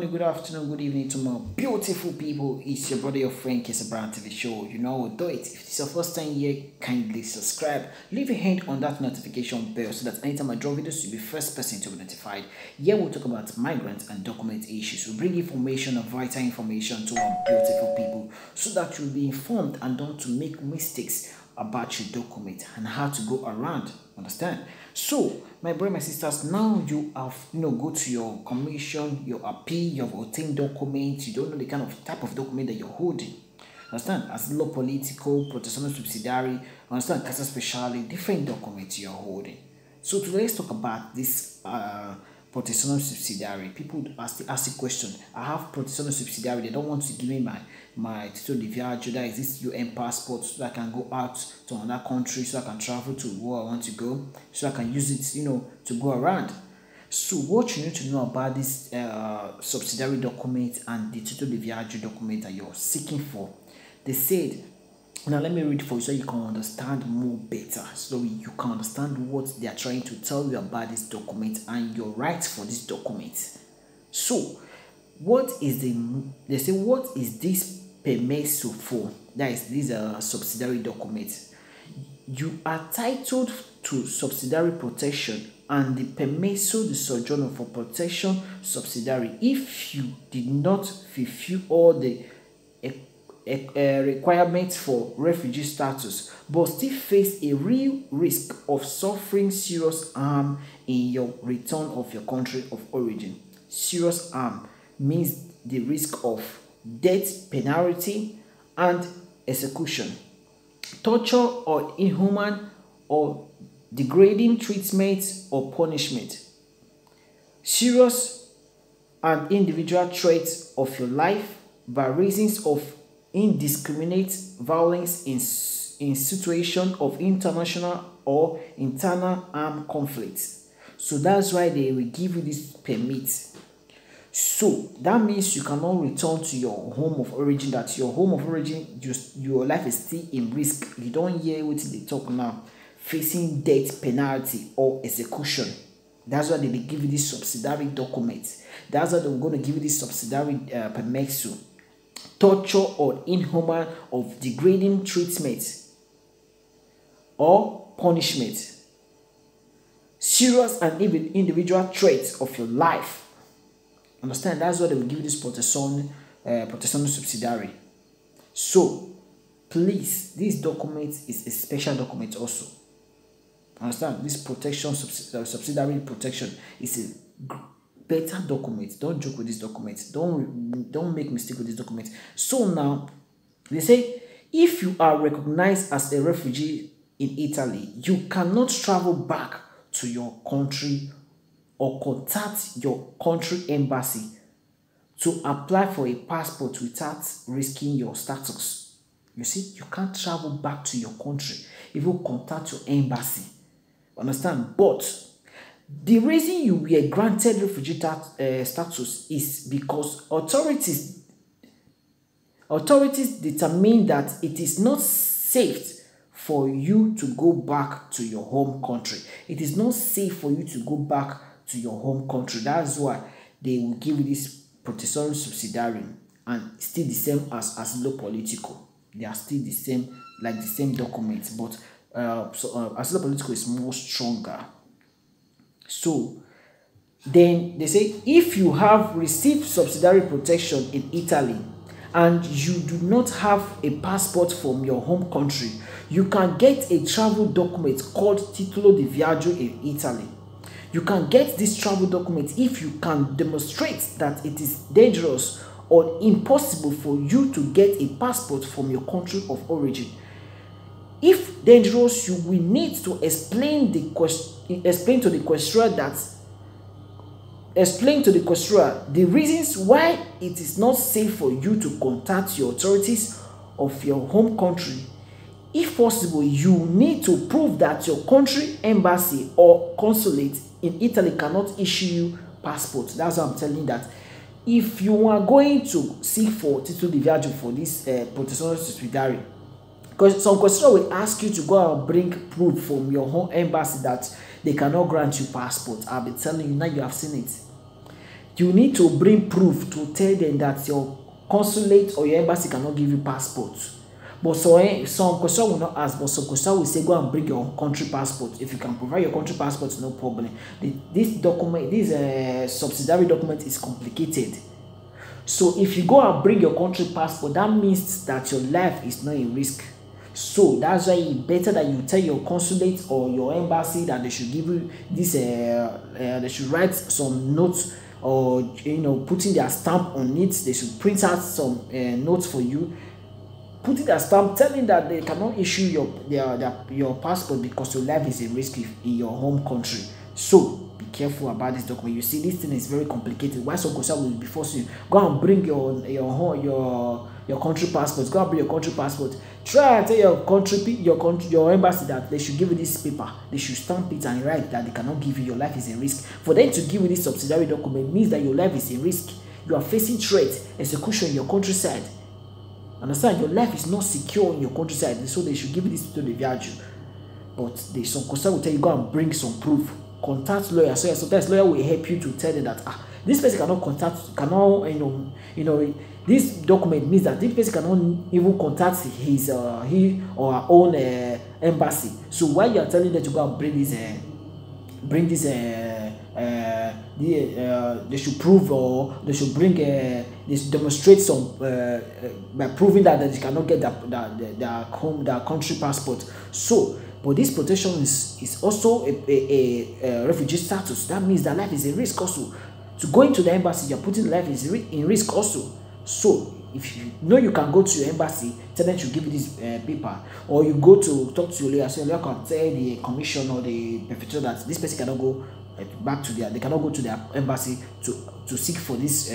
morning, good afternoon, good evening to my beautiful people. It's your brother, your friend, Kesa Brand TV show. You know, do it. If it's your first time here, kindly subscribe. Leave a hand on that notification bell so that anytime I drop videos, you'll be first person to be notified. Here we'll talk about migrant and document issues. We'll bring information and vital information to our beautiful people so that you'll be informed and don't to make mistakes about your document and how to go around. Understand? So, my brother, my sisters, now you have go to your commission, your appeal, you have obtained documents, you don't know the kind of type of document that you're holding. Understand? As law political, protectional subsidiary, understand casa speciale, different documents you're holding. So today let's talk about this protectional subsidiary. People ask the question. I have protectional subsidiary. They don't want to give me my titolo di viaggio, that is this UN passport, so that I can go out to another country, so I can travel to where I want to go, so I can use it, to go around. So what you need to know about this subsidiary document and the titolo di viaggio document that you're seeking for. They said, now let me read for you so you can understand more better, so you can understand what they are trying to tell you about this document and your rights for this document. So what is what is this permesso for? That is, these are subsidiary documents. You are titled to subsidiary protection and the permesso di soggiorno for protection subsidiary if you did not fulfill all the requirements for refugee status but still face a real risk of suffering serious harm in your return of your country of origin. Serious harm means the risk of death penalty and execution, torture or inhuman or degrading treatment or punishment, serious and individual threats of your life by reasons of indiscriminate violence in situation of international or internal armed conflicts. So that's why they will give you this permit. So that means you cannot return to your home of origin, that your home of origin, your life is still in risk. You don't hear what they talk now, facing death penalty or execution. That's why they will give you this subsidiary document. That's why they're going to give you this subsidiary permesso. Torture or inhuman of degrading treatment or punishment, serious and individual threats of your life. Understand? That's why they will give you this protection subsidiary. So please, this document is a special document also. Understand? This protection subsidiary protection is a better document. Don't joke with this document. Don't make mistake with this document. So now they say if you are recognized as a refugee in Italy, you cannot travel back to your country or contact your country embassy to apply for a passport without risking your status. You see, you can't travel back to your country if you contact your embassy. Understand? But the reason you were granted refugee status is because authorities determine that it is not safe for you to go back to your home country. It is not safe for you to go back to your home country. That's why they will give you this protection subsidiary, and still the same as law political. They are still the same, like the same documents, but as law political is more stronger. So then they say if you have received subsidiary protection in Italy and you do not have a passport from your home country, you can get a travel document called titolo di viaggio in Italy. You can get this travel document if you can demonstrate that it is dangerous or impossible for you to get a passport from your country of origin. If dangerous, you will need to explain to the questioner the reasons why it is not safe for you to contact your authorities of your home country. If possible, you need to prove that your country embassy or consulate in Italy cannot issue you passport. That's why I'm telling you that if you are going to seek for titolo di viaggio for this protection subsidiary, because some questioner will ask you to go and bring proof from your home embassy that they cannot grant you passport. I'll be telling you now, you have seen it. You need to bring proof to tell them that your consulate or your embassy cannot give you passport. But some question will not ask, but some question will say go and bring your country passport. If you can provide your country passport, no problem. This document, this subsidiary document is complicated. So if you go and bring your country passport, that means that your life is not in risk. So that's why it's better that you tell your consulate or your embassy that they should give you this. They should write some notes, or putting their stamp on it. They should print out some notes for you, putting their stamp telling that they cannot issue your passport because your life is a risk in your home country. So be careful about this document. You see, this thing is very complicated. Why some Kosa will be forcing you go and bring your country passport. Go and bring your country passport. Try and tell your embassy that they should give you this paper. They should stamp it and write that they cannot give you. Your life is a risk. For them to give you this subsidiary document means that your life is a risk. You are facing threat, execution in your countryside. Understand? Your life is not secure in your countryside, so they should give you this to the viage. But some Kosa will tell you go and bring some proof. Contact lawyer. So sometimes lawyer will help you to tell them that this person this document means that this person cannot even contact he or her own embassy. So why you are telling them to go and bring this they should prove, or they should bring they should demonstrate some by proving that they cannot get their country passport. So but this protection is also a refugee status. That means that life is a risk also. To go into the embassy, you're putting life in risk also. So if you know you can go to your embassy, tell them to give you this paper, or you go to talk to your lawyer, so your lawyer can tell the commission or the prefecture that this person cannot go they cannot go to their embassy to seek for this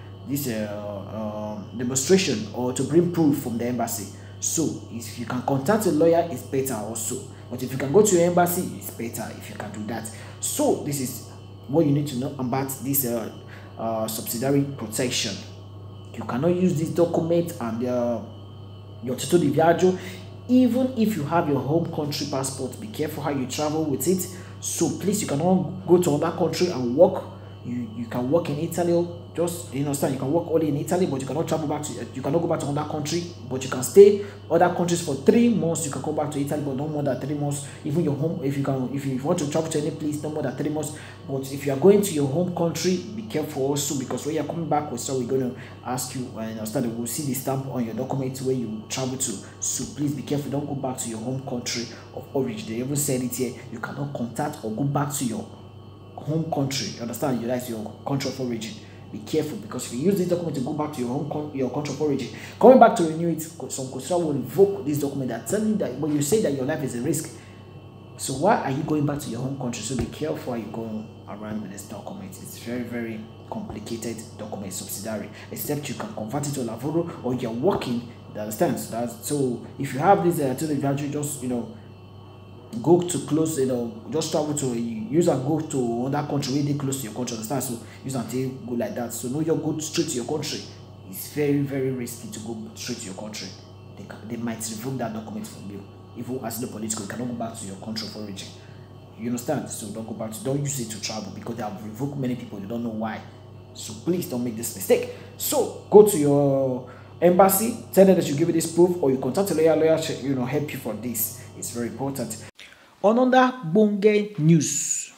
demonstration or to bring proof from the embassy. So if you can contact a lawyer, it's better also. But if you can go to your embassy, it's better if you can do that. So this is what you need to know about this subsidiary protection. You cannot use this document and your Tito di Viaggio, even if you have your home country passport. Be careful how you travel with it. So please, you cannot go to another country and work. You can work in Italy, just you can work only in Italy, but you cannot travel back to you cannot go back to another country, but you can stay other countries for 3 months. You can come back to Italy, but no more than 3 months. Even your home, if you want to travel to any place, no more than 3 months. But if you are going to your home country, be careful also, because when you are coming back, we're going to ask you and we'll see the stamp on your document where you travel to. So please be careful, don't go back to your home country of origin. They even said it here, you cannot contact or go back to your home country. You understand? That's your country of origin. Be careful, because if you use this document to go back to your country of origin, coming back to renew it, some Kosa will revoke this document that telling that when you say that your life is a risk. So why are you going back to your home country? So be careful how you go around with this document. It's very, very complicated document, subsidiary. Except you can convert it to Lavoro, or you're working. You understand? So if you have this to the value, just go to close, just travel to use and go to another country really close to your country. Understand? So use until go like that. So no, you go straight to your country. It's very, very risky to go straight to your country. They might revoke that document from you. Even as the political, you cannot go back to your country of origin. You understand? So don't use it to travel, because they have revoked many people. You don't know why. So please don't make this mistake. So go to your embassy, tell them that you give you this proof, or you contact a lawyer help you for this. It's very important. Another bonge news.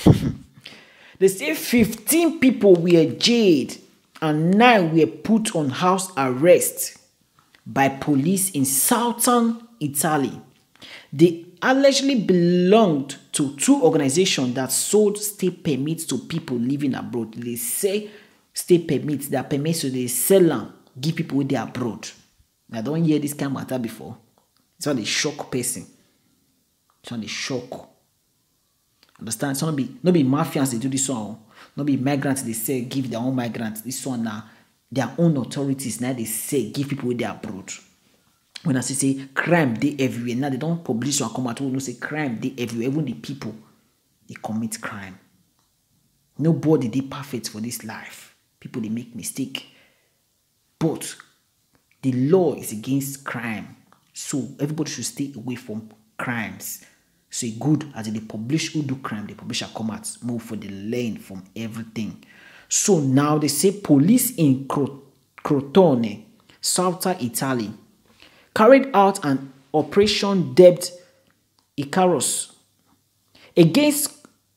They say 15 people were jailed and 9 were put on house arrest by police in southern Italy. They allegedly belonged to 2 organizations that sold stay permits to people living abroad. They say stay permits, that permits, so they sell them, give people with their abroad. I don't hear this kind of matter before. It's not a shock person. It's not a shock. Understand? It's not be mafians they do this one. Not be migrants they say give their own migrants. This one now, their own authorities now they say give people with their abroad. When I say crime they everywhere, now they don't publish or come out no say crime they everywhere. Even the people they commit crime. Nobody they perfect for this life. People they make mistake. But the law is against crime. So everybody should stay away from crimes. So good as they publish who do crime, they publish a come out, move for the lane from everything. So now they say police in Crotone, southern Italy, carried out an Operation Debt Icarus against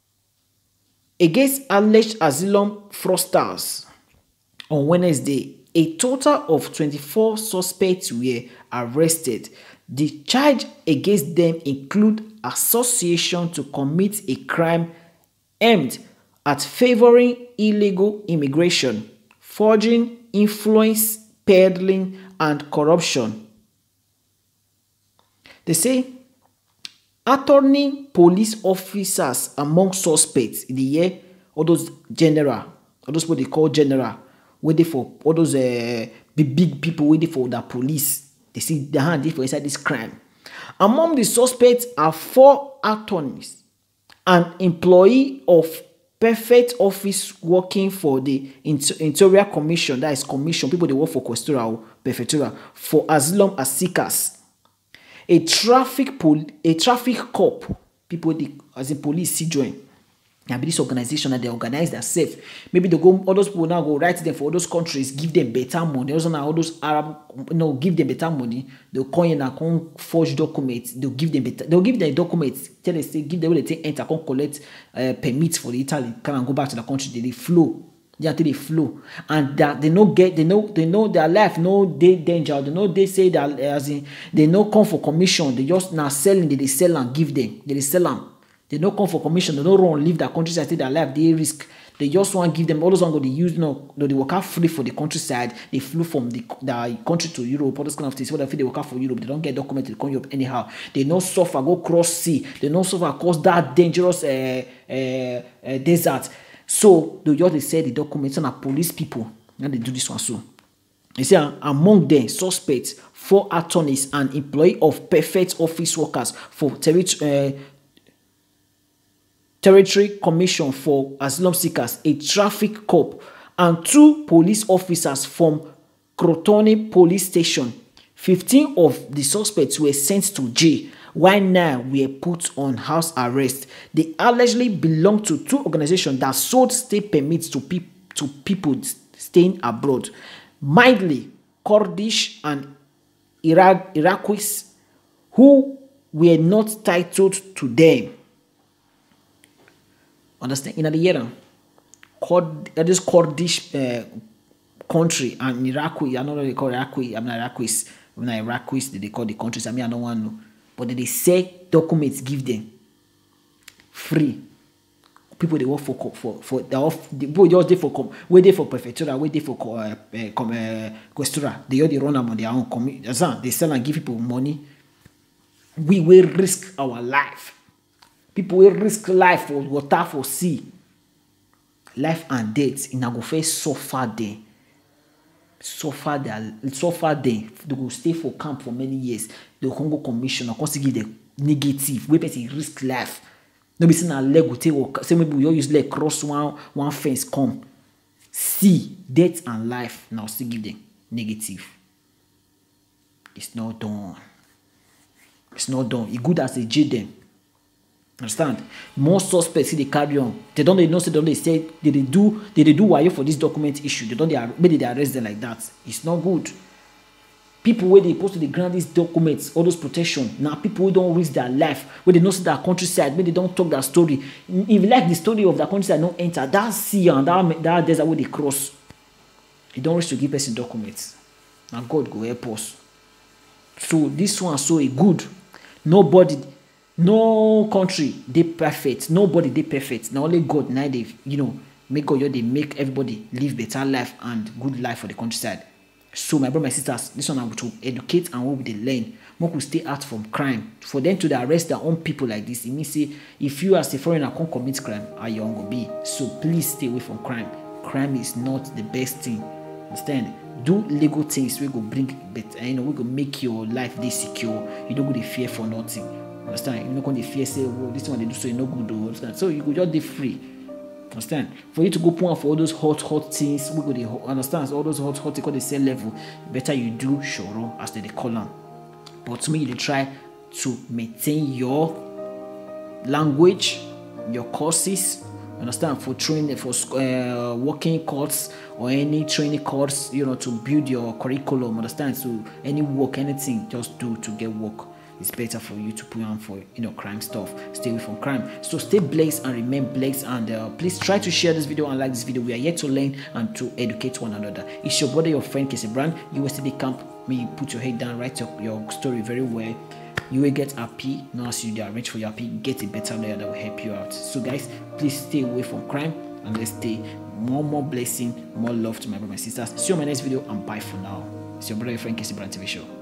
alleged asylum fraudsters. On Wednesday, a total of 24 suspects were arrested. The charge against them include association to commit a crime aimed at favoring illegal immigration, forging, influence, peddling, and corruption. They say attorney police officers among suspects in the year, all those general, all those what they call general, waiting for all those big people waiting for the police. They see the hand for inside this crime. Among the suspects are 4 attorneys, an employee of Perfect Office working for the Interior Commission, that is commission, people they work for Questura or Prefectura, for asylum seekers. A traffic cop, people they, as a police see join. Now be this organization that they organize themselves. Maybe they go, all those people now go write them for all those countries, give them better money. Also now all those Arab, give them better money. They'll come in and come forge documents. They'll give them documents. Tell them, say, give them where they take enter, come collect permits for the Italy, come and go back to the country. They flow. They flow, and that they know their life, no they danger. They know they say that as in they no come for commission. They just now selling. They sell and give them. They sell them. They no come for commission. They no run leave their countryside. Say their life they risk. They just want to give them all those ones go they use they work out free for the countryside. They flew from the country to Europe. All those kind of things. Whether they work out for Europe, they don't get documented. They come Europe anyhow. They no suffer go cross sea. They no suffer cause that dangerous desert. So they just say the documents and police people and they do this one. So they say among them suspects 4 attorneys and employee of Perfect Office workers for Territory Commission for Asylum Seekers, a traffic cop, and 2 police officers from Crotone Police Station. 15 of the suspects were sent to jail, while 9 were put on house arrest. They allegedly belong to 2 organizations that sold stay permits to people staying abroad. Mildly Kurdish and Iraqis who were not titled to them. Understand? In the year, this Kurdish country and Iraqi, I don't know they call Iraqi. I'm not Iraqis. They call the countries. I mean, I don't want to know. But they say documents give them free. People they work for the people just there for wait there for prefectura, wait there for questura. They all they run them on their own. They sell and give people money. We will risk our life. People will risk life for water, for sea. Life and death in a go face suffer there. Suffer there. They go stay for camp for many years. The Congo Commission or give the negative. We person risk life. No be saying a leg will take. Say maybe we all use leg cross one fence come. See death and life now still give them negative. It's not done. It's not done. It's good as they jail them. Understand? More suspects see they carry on. They don't know. They don't say they do why for this document issue. They don't. Maybe they arrest them like that. It's not good. People where they post to the grant these documents, all those protection. Now people who don't risk their life, where they know see their countryside, maybe they don't talk their story. If you like the story of the countryside, don't enter that sea and that desert where they cross. You don't risk to give person documents. And God go help us. So this one so a good. Nobody. No country they perfect. Nobody they perfect. Now only God now they make God they make everybody live better life and good life for the countryside. So my brother, my sisters, this one I want to educate and what they learn. More could stay out from crime. For them to arrest their own people like this, it means say if you as a foreigner can't commit crime, are you gonna be? So please stay away from crime. Crime is not the best thing. Understand? Do legal things we go bring better, we go make your life this secure. You don't go to fear for nothing. Understand? You're not going to fear say, oh, this one they do so you're not good. Understand? So you go just be free. Understand? For you to go point for all those hot things, we go to understand all those hot they call the same level. Better you do shoro as they call them. But to me, you try to maintain your language, your courses, understand, for training, for working course or any training course, to build your curriculum, understand, so any work, anything, just do to get work. It's better for you to put on for crime stuff. Stay away from crime. So stay blessed and remain blessed, and please try to share this video and like this video. We are here to learn and to educate one another. It's your brother, your friend Kessy Brand. USTD camp. May you put your head down, write your story very well. You will get happy. Now as you arrange for your happy, get a better lawyer that will help you out. So guys, please stay away from crime and let's stay more blessing, more love to my brothers and sisters. See you on my next video, and bye for now. It's your brother, your friend Kessy Brand TV show.